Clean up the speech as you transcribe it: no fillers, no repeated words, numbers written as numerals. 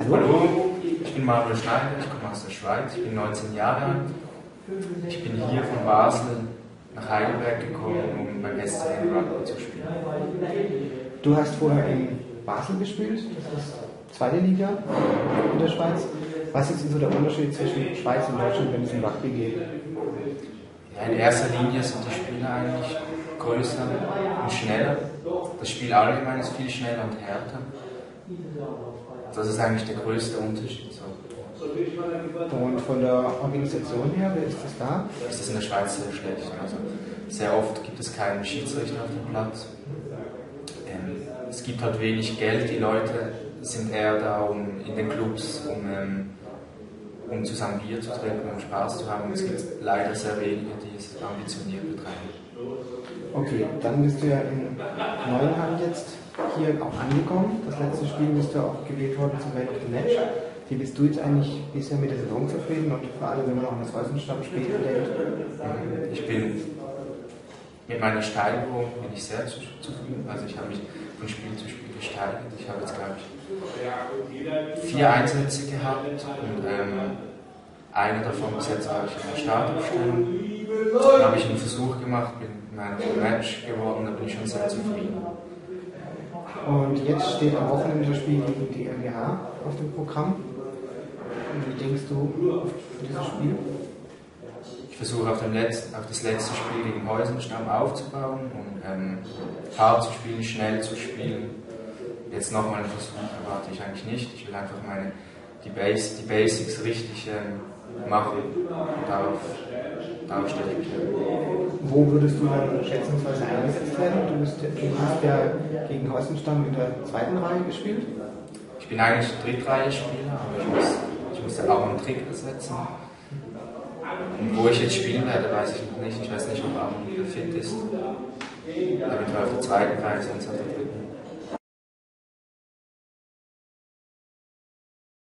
Hallo, ich bin Manuel Schneider, ich komme aus der Schweiz, ich bin 19 Jahre alt. Ich bin hier von Basel nach Heidelberg gekommen, um beim SCN Rugby zu spielen. Du hast vorher in Basel gespielt, das ist zweite Liga in der Schweiz. Was ist denn so der Unterschied zwischen Schweiz und Deutschland, wenn es um Rugby geht? Ja, in erster Linie sind die Spieler eigentlich größer und schneller. Das Spiel allgemein ist viel schneller und härter. Das ist eigentlich der größte Unterschied. Und von der Organisation her, wer ist das da? Das ist in der Schweiz sehr schlecht. Also sehr oft gibt es keinen Schiedsrichter auf dem Platz. Es gibt halt wenig Geld. Die Leute sind eher da, um in den Clubs, um zusammen Bier zu trinken, um Spaß zu haben. Und es gibt leider sehr wenige, die es ambitioniert betreiben. Okay, dann bist du ja in Neuenheim jetzt hier auch angekommen. Das letzte Spiel bist du auch gewählt worden zum Man of the Match. Wie bist du jetzt eigentlich bisher mit der Saison zufrieden und vor allem, wenn man auch an das Häusenstamm spielt? Ich bin mit meiner Steigerung sehr zufrieden. Also ich habe mich von Spiel zu Spiel gesteigert. Ich habe jetzt, glaube ich, 4 Einsätze gehabt und einer davon bis jetzt habe ich in der Startaufstellung. Dann habe ich einen Versuch gemacht, mit meinem Match geworden, da bin ich schon sehr zufrieden. Und jetzt steht am Wochenende das Spiel gegen die MGH auf dem Programm. Und wie denkst du auf dieses Spiel? Ich versuche auf das letzte Spiel gegen Häusenstamm aufzubauen und hart zu spielen, schnell zu spielen. Jetzt nochmal einen Versuch erwarte ich eigentlich nicht. Ich will einfach die Basics richtig machen. Darauf stelle ich mich. Wo würdest du dann schätzungsweise eingesetzt werden? Du hast ja gegen Häusenstamm in der zweiten Reihe gespielt. Ich bin eigentlich Drittreihe-Spieler, aber ich muss ja auch einen Trick ersetzen. Und wo ich jetzt spielen werde, weiß ich noch nicht. Ich weiß nicht, ob Aaron wieder fit ist. Eventuell auf der zweiten Reihe, sonst auf der dritten.